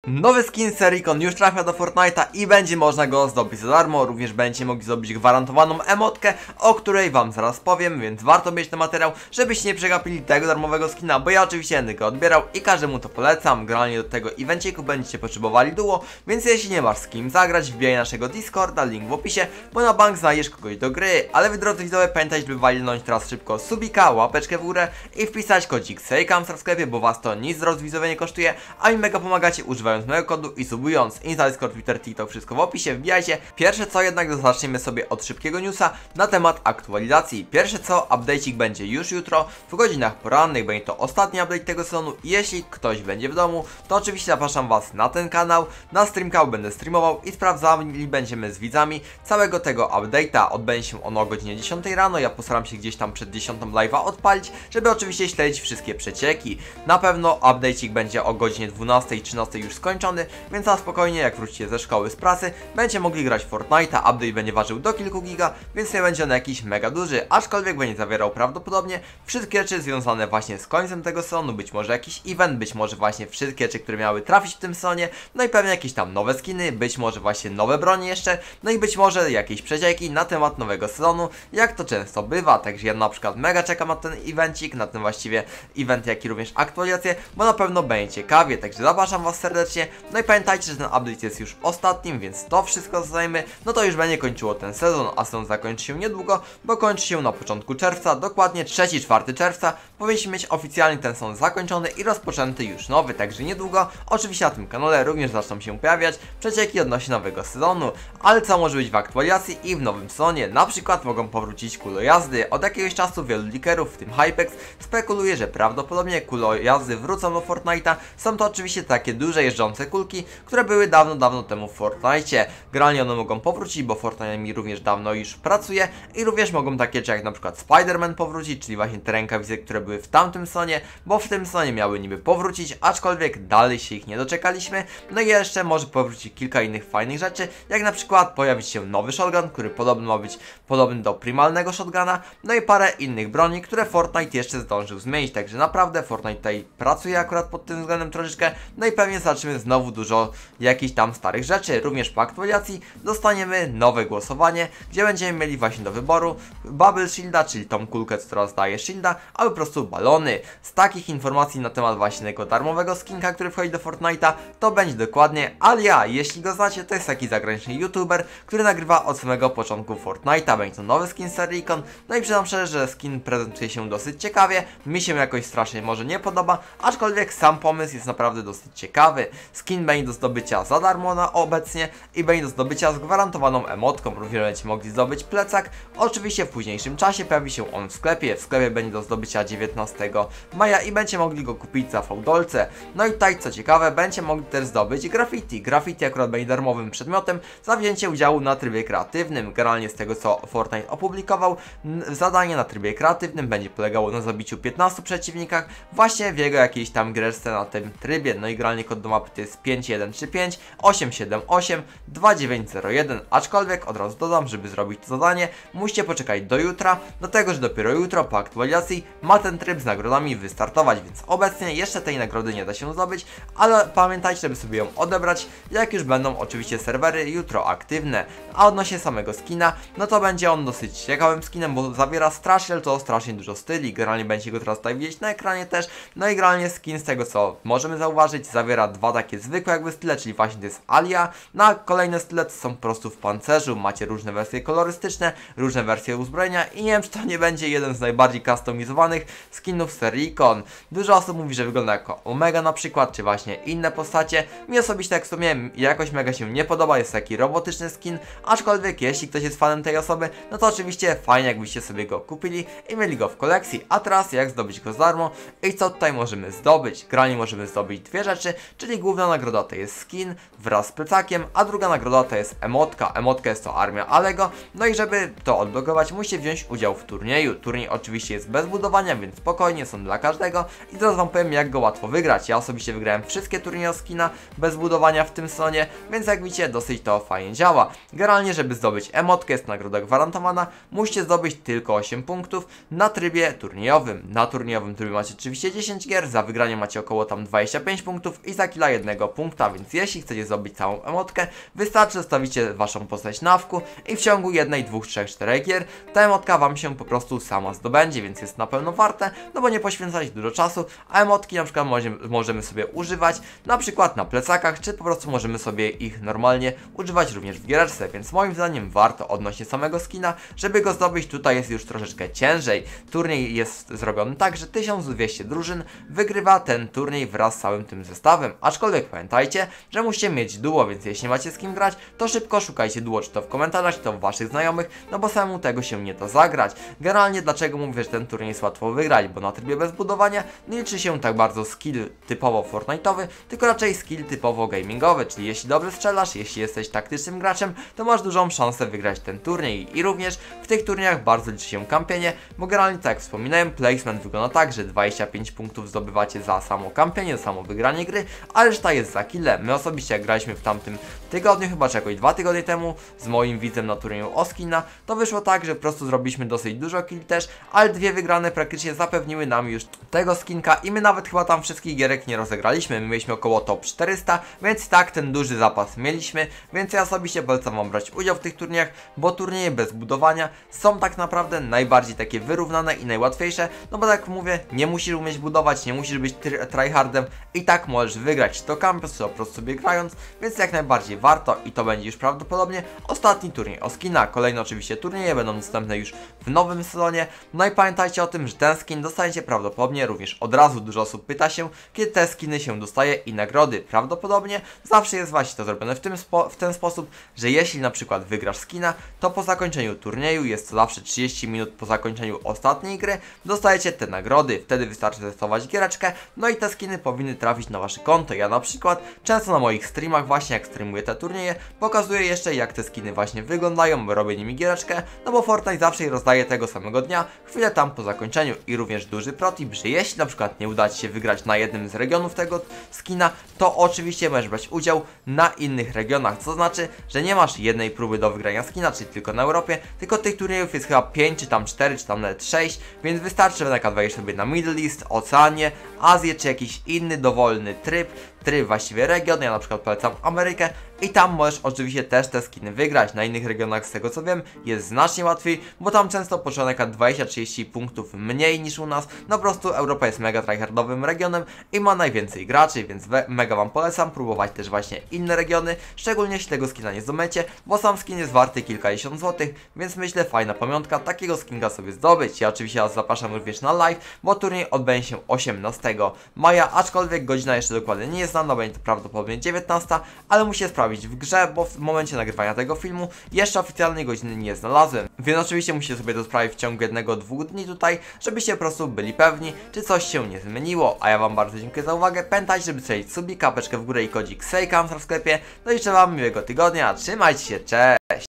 Nowy skin Serikon już trafia do Fortnite'a i będzie można go zdobyć za darmo. Również będziecie mogli zdobyć gwarantowaną emotkę, o której wam zaraz powiem, więc warto mieć ten materiał, żebyście nie przegapili tego darmowego skina, bo ja oczywiście będę go odbierał i każdemu to polecam. Generalnie do tego evenciku będziecie potrzebowali duo, więc jeśli nie masz z kim zagrać, wbijaj naszego Discorda, link w opisie, bo na bank znajdziesz kogoś do gry. Ale wy, drodzy widzowie, pamiętajcie, by walnąć teraz szybko subika, łapeczkę w górę i wpisać kodzik SEJKAMS w sklepie, bo was to nic, drodzy widzowie, nie kosztuje, a mi mega pomagacie używając mojego kodu i subując. Insta, Discord, Twitter, TikTok, wszystko w opisie, wbijajcie. Pierwsze co jednak, to zaczniemy sobie od szybkiego newsa na temat aktualizacji. Pierwsze co, update'ik będzie już jutro w godzinach porannych, będzie to ostatni update tego sezonu. Jeśli ktoś będzie w domu, to oczywiście zapraszam was na ten kanał, na streamkał będę streamował i sprawdzali będziemy z widzami całego tego update'a. Odbędzie się ono o godzinie 10 rano, ja postaram się gdzieś tam przed 10 live'a odpalić, żeby oczywiście śledzić wszystkie przecieki. Na pewno update'ik będzie o godzinie 12, 13 już skończony, więc na spokojnie, jak wrócicie ze szkoły, z pracy, będziecie mogli grać w Fortnite'a. Update będzie ważył do kilku giga, więc nie będzie on jakiś mega duży, aczkolwiek będzie zawierał prawdopodobnie wszystkie rzeczy związane właśnie z końcem tego sezonu, być może jakiś event, być może właśnie wszystkie rzeczy, które miały trafić w tym sezonie, no i pewnie jakieś tam nowe skiny, być może właśnie nowe bronie jeszcze, no i być może jakieś przecieki na temat nowego sezonu, jak to często bywa. Także ja na przykład mega czekam na ten evencik, na ten właściwie event, jak i również aktualizację, bo na pewno będzie ciekawie, także zapraszam was serdecznie. No i pamiętajcie, że ten update jest już ostatnim, więc to wszystko zdajemy, no to już będzie kończyło ten sezon, a sezon zakończy się niedługo, bo kończy się na początku czerwca, dokładnie 3-4 czerwca powinniśmy mieć oficjalnie ten sezon zakończony i rozpoczęty już nowy, także niedługo oczywiście na tym kanale również zaczną się pojawiać przecieki odnośnie nowego sezonu. Ale co może być w aktualizacji i w nowym sezonie? Na przykład mogą powrócić kulojazdy. Od jakiegoś czasu wielu leakerów, w tym Hypex, spekuluje, że prawdopodobnie kulojazdy wrócą do Fortnite'a. Są to oczywiście takie duże jeżdżące kulki, które były dawno temu w Fortnite'cie. Generalnie one mogą powrócić, bo Fortnite mi również dawno już pracuje i również mogą takie rzeczy jak na przykład Spider-Man powrócić, czyli właśnie te rękawice, które były w tamtym sezonie, bo w tym sezonie miały niby powrócić, aczkolwiek dalej się ich nie doczekaliśmy. No i jeszcze może powrócić kilka innych fajnych rzeczy, jak na przykład pojawić się nowy shotgun, który podobno ma być podobny do primalnego shotguna, no i parę innych broni, które Fortnite jeszcze zdążył zmienić, także naprawdę Fortnite tutaj pracuje akurat pod tym względem troszeczkę, no i pewnie zobaczymy znowu dużo jakichś tam starych rzeczy. Również po aktualizacji dostaniemy nowe głosowanie, gdzie będziemy mieli właśnie do wyboru Bubble Shielda, czyli tą kulkę, która zdaje shielda, albo po prostu balony. Z takich informacji na temat właśnie tego darmowego skinka, który wchodzi do Fortnite'a, to będzie dokładnie Alia. Jeśli go znacie, to jest taki zagraniczny youtuber, który nagrywa od samego początku Fortnite'a. Będzie to nowy skin Serikon, no i przyznam szczerze, że skin prezentuje się dosyć ciekawie. Mi się jakoś strasznie może nie podoba, aczkolwiek sam pomysł jest naprawdę dosyć ciekawy. Skin będzie do zdobycia za darmo obecnie i będzie do zdobycia z gwarantowaną emotką. Również będziecie mogli zdobyć plecak. Oczywiście w późniejszym czasie pojawi się on w sklepie. W sklepie będzie do zdobycia 19 maja i będziecie mogli go kupić za fałdolce. No i tutaj co ciekawe, będziecie mogli też zdobyć graffiti. Graffiti akurat będzie darmowym przedmiotem za wzięcie udziału na trybie kreatywnym. Generalnie z tego co Fortnite opublikował, zadanie na trybie kreatywnym będzie polegało na zabiciu 15 przeciwnikach właśnie w jego jakiejś tam grze na tym trybie. No i generalnie kod do mapy to jest 5135 878 2901. Aczkolwiek od razu dodam, żeby zrobić to zadanie, musicie poczekać do jutra, do tego, że dopiero jutro po aktualizacji ma ten tryb z nagrodami wystartować, więc obecnie jeszcze tej nagrody nie da się zdobyć, ale pamiętajcie, żeby sobie ją odebrać, jak już będą oczywiście serwery jutro aktywne. A odnośnie samego skina, no to będzie on dosyć ciekawym skinem, bo zawiera strasznie dużo styli. Generalnie będzie go teraz tutaj widzieć na ekranie też. No i generalnie skin, z tego co możemy zauważyć, zawiera dwa takie zwykłe jakby style, czyli właśnie to jest Alia. Na kolejne style są po prostu w pancerzu, macie różne wersje kolorystyczne, różne wersje uzbrojenia i nie wiem, czy to nie będzie jeden z najbardziej customizowanych skinów Serikon. Dużo osób mówi, że wygląda jako Omega na przykład, czy właśnie inne postacie. Mi osobiście tak w sumie jakoś mega się nie podoba, jest taki robotyczny skin, aczkolwiek jeśli ktoś jest fanem tej osoby, no to oczywiście fajnie jakbyście sobie go kupili i mieli go w kolekcji. A teraz jak zdobyć go za darmo i co tutaj możemy zdobyć? Generalnie możemy zdobyć dwie rzeczy, czyli główna nagroda to jest skin wraz z plecakiem, a druga nagroda to jest emotka. Emotka jest to armia Allego, no i żeby to odblokować, musicie wziąć udział w turnieju. Turniej oczywiście jest bez budowania, więc spokojnie, są dla każdego i teraz wam powiem, jak go łatwo wygrać. Ja osobiście wygrałem wszystkie turnieje o skina bez budowania w tym sezonie, więc jak widzicie, dosyć to fajnie działa. Generalnie, żeby zdobyć emotkę, jest nagroda gwarantowana, musicie zdobyć tylko 8 punktów na trybie turniejowym. Na turniejowym trybie macie oczywiście 10 gier, za wygranie macie około tam 25 punktów i za killa jednego punkta, więc jeśli chcecie zdobyć całą emotkę, wystarczy zostawicie waszą postać na wku i w ciągu jednej, dwóch, trzech, czterech gier ta emotka wam się po prostu sama zdobędzie, więc jest na pewno warte, no bo nie poświęcać dużo czasu, a emotki na przykład możemy sobie używać na przykład na plecakach, czy po prostu możemy sobie ich normalnie używać również w giereczce, więc moim zdaniem warto odnośnie samego skina, żeby go zdobyć. Tutaj jest już troszeczkę ciężej. Turniej jest zrobiony tak, że 1200 drużyn wygrywa ten turniej wraz z całym tym zestawem, aczkolwiek pamiętajcie, że musicie mieć duo, więc jeśli macie z kim grać, to szybko szukajcie duo, czy to w komentarzach, czy to w waszych znajomych, no bo samemu tego się nie da zagrać. Generalnie dlaczego mówię, że ten turniej jest łatwo wygrać, bo na trybie bez budowania nie liczy się tak bardzo skill typowo Fortnite'owy, tylko raczej skill typowo gamingowy, czyli jeśli dobrze strzelasz, jeśli jesteś taktycznym graczem, to masz dużą szansę wygrać ten turniej. I również w tych turniejach bardzo liczy się kampienie, bo generalnie tak jak wspominałem, placement wygląda tak, że 25 punktów zdobywacie za samo kampienie, za samo wygranie gry, a reszta jest za kille. My osobiście jak graliśmy w tamtym tygodniu, chyba czy jakoś 2 tygodnie temu, z moim widzem na turnieju o skina, to wyszło tak, że po prostu zrobiliśmy dosyć dużo kill też, ale 2 wygrane praktycznie zapewniły nam już tego skinka i my nawet chyba tam wszystkich gierek nie rozegraliśmy, my mieliśmy około top 400, więc tak, ten duży zapas mieliśmy, więc ja osobiście polecam wam brać udział w tych turniejach, bo turnieje bez budowania są tak naprawdę najbardziej takie wyrównane i najłatwiejsze, no bo tak jak mówię, nie musisz umieć budować, nie musisz być tryhardem i tak możesz wygrać, czy to kampiąc, czy to po prostu sobie grając, więc jak najbardziej warto i to będzie już prawdopodobnie ostatni turniej o skina. Kolejne oczywiście turnieje będą dostępne już w nowym sezonie, no i pamiętajcie o tym, że ten skin dostaniecie prawdopodobnie również od razu. Dużo osób pyta się, kiedy te skiny się dostaje i nagrody. Prawdopodobnie zawsze jest właśnie to zrobione w ten sposób, że jeśli na przykład wygrasz skina, to po zakończeniu turnieju, jest to zawsze 30 minut po zakończeniu ostatniej gry, dostajecie te nagrody. Wtedy wystarczy testować giereczkę, no i te skiny powinny trafić na wasze konto. Ja na przykład często na moich streamach, właśnie jak streamuję te turnieje, pokazuję jeszcze jak te skiny właśnie wyglądają, robię nimi giereczkę, no bo Fortnite zawsze je rozdaje tego samego dnia, chwilę tam po zakończeniu. I również duży protip, że jeśli na przykład nie uda ci się wygrać na jednym z regionów tego skina, to oczywiście możesz brać udział na innych regionach, co znaczy, że nie masz jednej próby do wygrania skina, czyli tylko na Europie, tylko tych turniejów jest chyba 5, czy tam 4, czy tam nawet 6, więc wystarczy, że wejść sobie na Middle East, Oceanię, Azję, czy jakiś inny dowolny tryb właściwie region. Ja na przykład polecam Amerykę i tam możesz oczywiście też te skiny wygrać. Na innych regionach, z tego co wiem, jest znacznie łatwiej, bo tam często początek 20-30 punktów mniej niż u nas. No po prostu Europa jest mega tryhardowym regionem i ma najwięcej graczy, więc mega wam polecam próbować też właśnie inne regiony, szczególnie jeśli tego skina nie zdobędziecie, bo sam skin jest warty kilkadziesiąt złotych, więc myślę fajna pamiątka takiego skinka sobie zdobyć. Ja oczywiście was zapraszam również na live, bo turniej odbędzie się 18 maja, aczkolwiek godzina jeszcze dokładnie nie jest znana, będzie to prawdopodobnie 19, ale muszę sprawdzić w grze, bo w momencie nagrywania tego filmu jeszcze oficjalnej godziny nie znalazłem, więc oczywiście musicie sobie to sprawdzić w ciągu 1-2 dni tutaj, żebyście po prostu byli pewni, czy coś się nie zmieniło. A ja wam bardzo dziękuję za uwagę, pamiętajcie, żeby strzelić subika, kapeczkę w górę i kodzik SEJKAMS w sklepie. No i życzę wam miłego tygodnia, trzymajcie się, cześć!